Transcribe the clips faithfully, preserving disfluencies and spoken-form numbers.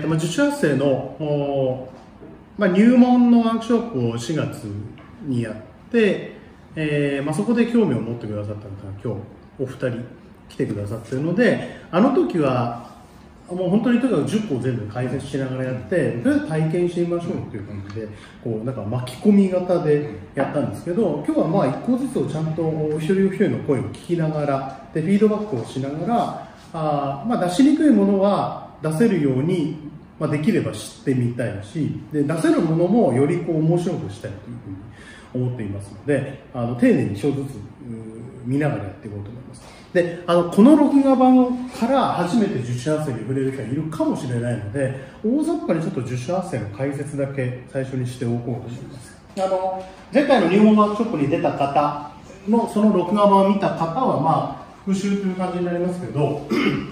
とまあ、受注発声のお、まあ、入門のワークショップをしがつにやって、えーまあ、そこで興味を持ってくださった方が今日お二人来てくださってるので、あの時はもう本当にとにかくじゅっこを全部解説しながらやって、とりあえず体験してみましょうという感じで、こうなんか巻き込み型でやったんですけど、今日はまあいっこずつをちゃんと一人一人の声を聞きながら、でフィードバックをしながら、あまあ出しにくいものは出せるように、まあ、できれば知ってみたいし、で出せるものもよりこう面白くしたいというふうに思っていますので、あの丁寧に一つずつ見ながらやっていこうと思います。で、あのこの録画版から初めて受注発声に触れる人がいるかもしれないので、大雑把にちょっと受注発声の解説だけ最初にしておこうと思います。あの前回の入門ワークショップに出た方のその録画版を見た方はまあ復習という感じになりますけど、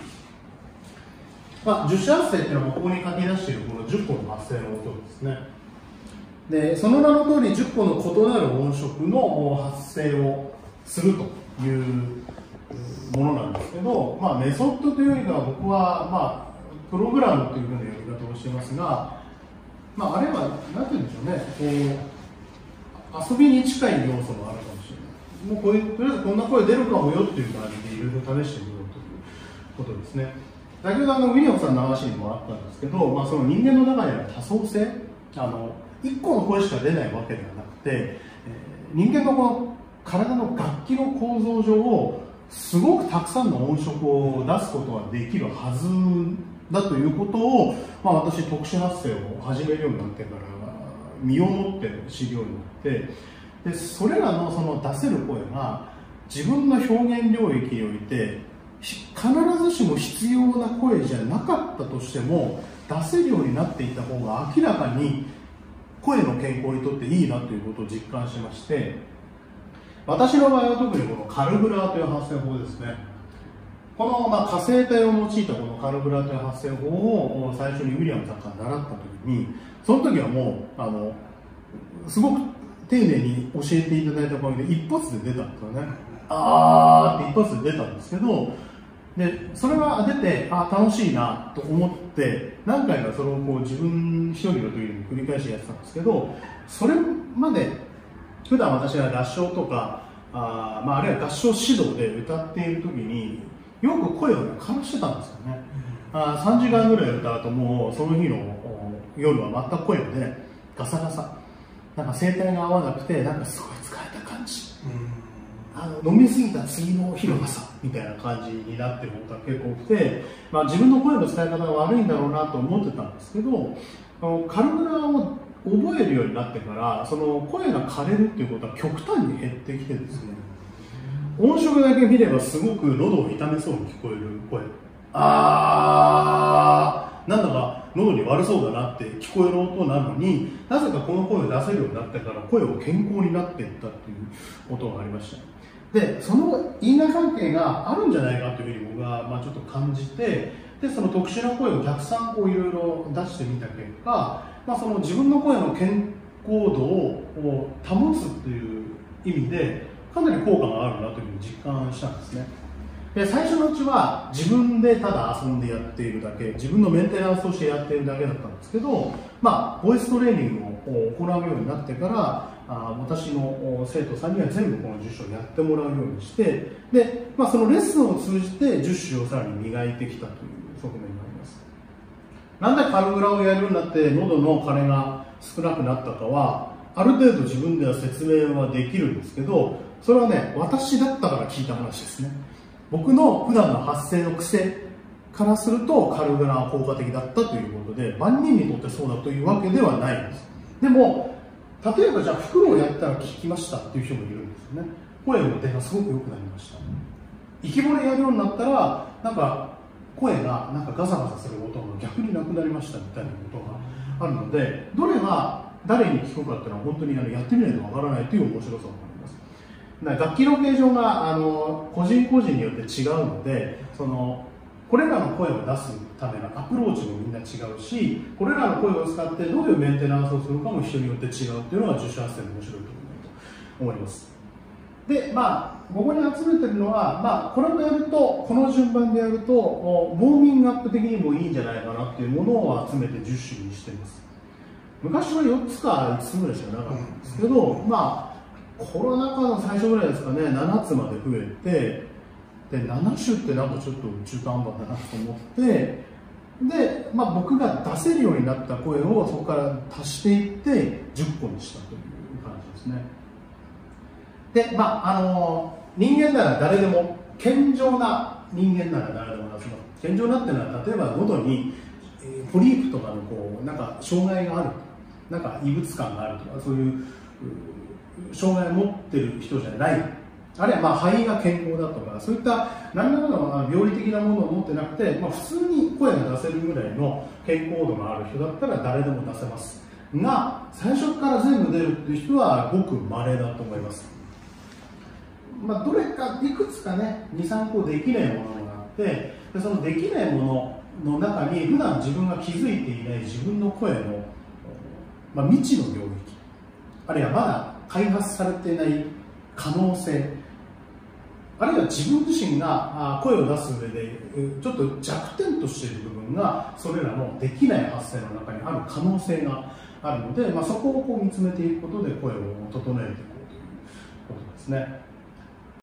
まあ、受注発声っていうのはここに書き出しているこのじゅっこの発声の音ですね。で、その名の通りじゅっこの異なる音色の発声をするというものなんですけど、まあ、メソッドというよりかは僕は、まあ、プログラムというふうな呼び方をしていますが、まあ、あれは何て言うんでしょうね、こう遊びに近い要素もあるかもしれない。もうこういうとりあえずこんな声出るかもよっていう感じでいろいろ試してみようということですね。先ほどあのウィリアムさんの話にもあったんですけど、まあ、その人間の中には多層性、あのいっこの声しか出ないわけではなくて、えー、人間のこの体の楽器の構造上をすごくたくさんの音色を出すことができるはずだということを、まあ、私特殊発声を始めるようになってから身をもって知るようになって、でそれらのその出せる声が自分の表現領域において必ずしも必要な声じゃなかったとしても出せるようになっていた方が明らかに声の健康にとっていいなということを実感しまして、私の場合は特にこのカルブラーという発声法ですね。このまあ火星体を用いたこのカルブラーという発声法を最初にウィリアムさんから習った時に、その時はもうあのすごく丁寧に教えていただいたおかげで一発で出たんですよね。あーって一発で出たんですけど、でそれが出てあ楽しいなと思って何回かそれをこう自分一人の時に繰り返しやってたんですけど、それまで普段私が合唱とか あ,、まあ、あるいは合唱指導で歌っている時によく声をね枯らしてたんですよね。あさんじかんぐらい歌うともうその日の夜は全く声が出ない、ガサガサ、なんか声帯が合わなくてなんかすごい疲れた感じ、あの飲み過ぎた次の日の朝みたいな感じになってることが結構多くて、まあ、自分の声の使い方が悪いんだろうなと思ってたんですけど、あのカルブラを覚えるようになってからその声が枯れるっていうことは極端に減ってきてですね、音色だけ見ればすごく喉を痛めそうに聞こえる声、あーなんだか喉に悪そうだなって聞こえる音なのに、なぜかこの声を出せるようになってから声を健康になっていったっていうことがありました。でその因果関係があるんじゃないかというふうに僕はまあちょっと感じて、でその特殊な声をたくさんこういろいろ出してみた結果、まあ、その自分の声の健康度を保つという意味でかなり効果があるなというふうに実感したんですね。で最初のうちは自分でただ遊んでやっているだけ、自分のメンテナンスとしてやっているだけだったんですけど、まあ、ボイストレーニングを行うようになってからあ私の生徒さんには全部このじゅっ種をやってもらうようにして、で、まあ、そのレッスンを通じてじゅっ種をさらに磨いてきたという側面があります。なんでカルブラをやるようになって喉の枯れが少なくなったかはある程度自分では説明はできるんですけど、それはね私だったから聞いた話ですね。僕の普段の発声の癖からするとカルブラは効果的だったということで、万人にとってそうだというわけではないんです。でも例えばじゃあフクロウをやったら聞きましたっていう人もいるんですよね。声の出がすごく良くなりました。息惚れやるようになったらなんか声がなんかガサガサする音が逆になくなりましたみたいなことがあるので、どれが誰に聞くかっていうのは本当にあのやってみないとわからないという面白さがあります。楽器の形状があの個人個人によって違うので、そのこれらの声を出すためのアプローチもみんな違うし、これらの声を使ってどういうメンテナンスをするかも人によって違うというのが受注発声の面白いところだと思います。 で、まあ、ここに集めてるのは、まあ、これをやると、この順番でやると、ウォーミングアップ的にもいいんじゃないかなっていうものを集めてじゅっ種類にしてます。昔はよっつかいつつぐらいしかなかったんですけど、まあ、コロナ禍の最初ぐらいですかね、ななつまで増えて、で、なな種ってなんかちょっと中途半端だなと思って、で、まあ、僕が出せるようになった声をそこから足していってじゅっこにしたという感じですね。で、まあ、あの人間なら誰でも、健常な人間なら誰でも出せます。健常なっていうのは、例えば喉に、えー、ポリープとかのこうなんか障害があるとか、なんか異物感があるとか、そういう障害を持ってる人じゃない、あるいはまあ肺が健康だとか、そういった何らかの病理的なものを持ってなくて、まあ、普通に声が出せるぐらいの健康度がある人だったら誰でも出せますが、最初から全部出るっていう人はごく稀だと思います。まあ、どれかいくつかね、に、さんこできないものがあって、でそのできないものの中に普段自分が気づいていない自分の声の、まあ、未知の領域、あるいはまだ開発されていない可能性、あるいは自分自身が声を出す上でちょっと弱点としている部分がそれらのできない発声の中にある可能性があるので、まあ、そこをこう見つめていくことで声を整えていこうということですね。